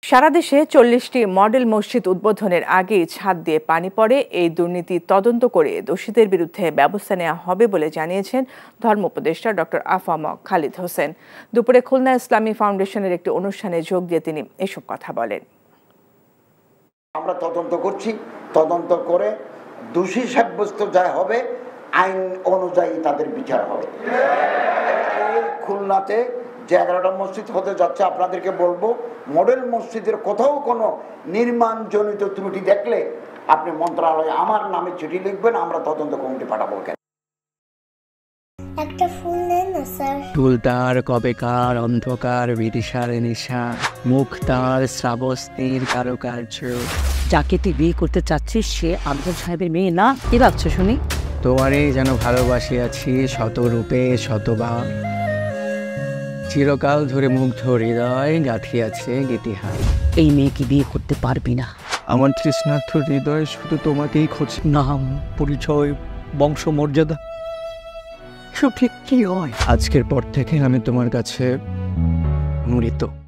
সারা দেশে 40টি মডেল মসজিদ উদ্বোধনের আগেই ছাদ দিয়ে পানি পড়ে। এই দুর্নীতি তদন্ত করে দোষীদের বিরুদ্ধে ব্যবস্থা নেওয়া হবে বলে জানিয়েছেন ধর্ম উপদেষ্টা ডক্টর আফম খালিদ হোসেন। দুপুরে খুলনা ইসলামী ফাউন্ডেশনের একটি অনুষ্ঠানে যোগ দিয়ে তিনি এসব কথা বলেন। আমরা তদন্ত করছি, তদন্ত করে দোষী সাব্যস্ত যা হবে আইন অনুযায়ী তাদের বিচার হবে। এই খুলনাতে যে 11টা মসজিদ হতে যাচ্ছে, আপনাদেরকে বলবো মডেল মসজিদের কোথাও কোনো নির্মাণজনিত ত্রুটি দেখলে আপনি মন্ত্রণালয়ে আমার নামে চিঠি লিখবেন, আমরা তদন্ত কমিটি পাঠাবো। একটা ফুল দেন না স্যার। চুল তার কবেকার অন্ধকার বিদিশার নিশা, মুখ তার শ্রাবস্তির কারুকার্য। যাকে তুই বিয়ে করতে চাচ্ছিস সে আফজাল সাহেবের মেয়ে না? কি ভাবছো শুনি? তোমারই যেন ভালোবাসিয়াছি শতরূপে শতবার, চিরকাল ধরে মুগ্ধ হৃদয় গাঁথিয়াছে গীতিহার। এই মেয়েকে বিয়ে করতে পারবি না। আমার তৃষ্ণার্থ হৃদয় শুধু তোমাকেই খোঁজে। নাম, পরিচয়, বংশমর্যাদা সব ঠিক কি হয়? আজকের পর থেকে আমি তোমার কাছে মৃত।